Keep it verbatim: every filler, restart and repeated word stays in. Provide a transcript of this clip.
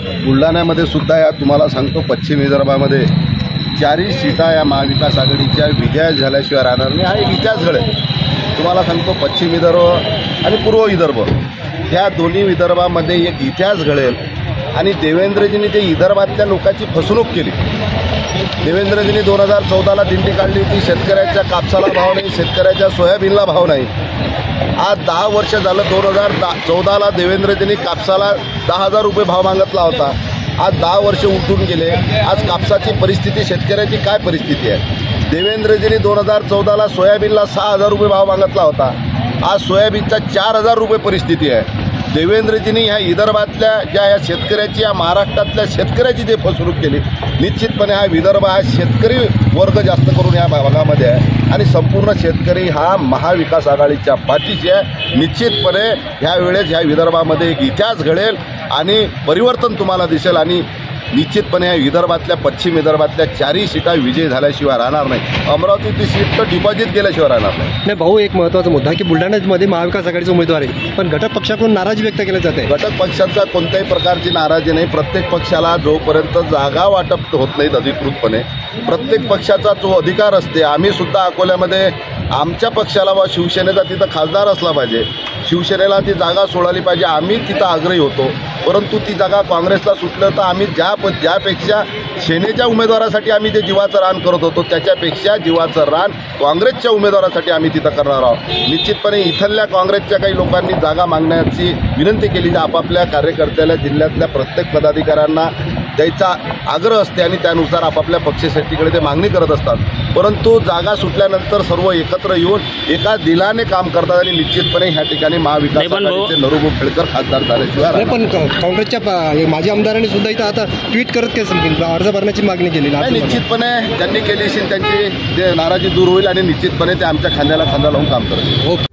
बुलढाण्यामध्ये सुद्धा या तुम्हाला सांगतो पश्चिम विदर्भामध्ये चारही सीटा या महाविकास आघाडीच्या विजय झाल्याशिवाय राहणार नाही. हा एक इतिहास घडेल. तुम्हाला सांगतो पश्चिम विदर्भ आणि पूर्व विदर्भ ह्या दोन्ही विदर्भामध्ये एक इतिहास घडेल. आणि देवेंद्रजींनी ते विदर्भातल्या लोकांची फसवणूक केली. देवेंद्रजींनी दोन हजार चौदाला दिंडी काढली होती. शेतकऱ्याच्या कापसाला भाव नाही, शेतकऱ्याच्या सोयाबीनला भाव नाही. आज दहा वर्ष झालं. दोन हजार दा चौदाला देवेंद्रजींनी कापसाला दहा हजार रुपये भाव मागितला होता. आज दहा वर्ष उलटून गेले. आज कापसाची परिस्थिती, शेतकऱ्याची काय परिस्थिती आहे? देवेंद्रजींनी दोन हजार चौदाला सोयाबीनला सहा हजार रुपये भाव मागितला होता. आज सोयाबीनचा चार हजार रुपये परिस्थिती आहे. देवेंद्रजींनी ह्या विदर्भातल्या ज्या या शेतकऱ्याची, या महाराष्ट्रातल्या शेतकऱ्याची जे फसवणूक केली, निश्चितपणे हा विदर्भ हा शेतकरी वर्ग जास्त करून या भागामध्ये आहे आणि संपूर्ण शेतकरी हा महाविकास आघाडीच्या पाठीशी आहे. निश्चितपणे ह्या वेळेस ह्या विदर्भामध्ये एक इतिहास घडेल आणि परिवर्तन तुम्हाला दिसेल आणि निश्चितपणे या विदर्भातल्या पश्चिम विदर्भातल्या चारही सीटा विजय झाल्याशिवाय राहणार नाही. अमरावतीची सीट तर डिपॉझिट केल्याशिवाय राहणार नाही. नाही भाऊ, एक महत्त्वाचा मुद्दा की बुलढाण्यामध्ये महाविकास आघाडीचा उमेदवार आहे, पण घटक पक्षाकडून नाराजी व्यक्त केली जाते. घटक पक्षांचा कोणत्याही प्रकारची नाराजी नाही. प्रत्येक पक्षाला जोपर्यंत जागा वाटप होत नाहीत अधिकृतपणे, प्रत्येक पक्षाचा जो अधिकार असते. आम्ही सुद्धा अकोल्यामध्ये आमच्या पक्षाला वा शिवसेनेचा तिथं खासदार असला पाहिजे, शिवसेनेला ती जागा सोडाली पाहिजे, आम्ही तिथं आग्रही होतो. परंतु ती जागा काँग्रेसला सुटलं तर आम्ही ज्या ज्यापेक्षा सेनेच्या उमेदवारासाठी आम्ही जे जीवाचं रान करत होतो त्याच्यापेक्षा जीवाचं रान काँग्रेसच्या उमेदवारासाठी आम्ही तिथं करणार आहोत. निश्चितपणे इथल्या काँग्रेसच्या काही लोकांनी जागा मागण्याची विनंती केली, जे आपापल्या कार्यकर्त्याला जिल्ह्यातल्या प्रत्येक पदाधिकाऱ्यांना द्यायचा आग्रह असते आणि त्यानुसार आपापल्या पक्षश्रेष्ठीकडे ते मागणी करत असतात. परंतु जागा सुटल्यानंतर सर्व एकत्र येऊन एका दिलाने काम करतात आणि निश्चितपणे ह्या ठिकाणी महाविकास आघाडीचे नरूभाऊ खेळकर खासदार झाल्याशिवाय. पण काँग्रेसच्या माजी आमदारांनी सुद्धा इथं आता ट्विट करत काय समजेल अर्ज भरण्याची मागणी केली. निश्चितपणे त्यांनी केली असेल, त्यांची नाराजी दूर होईल आणि निश्चितपणे ते आमच्या खांद्याला खांदा लावून काम करतील.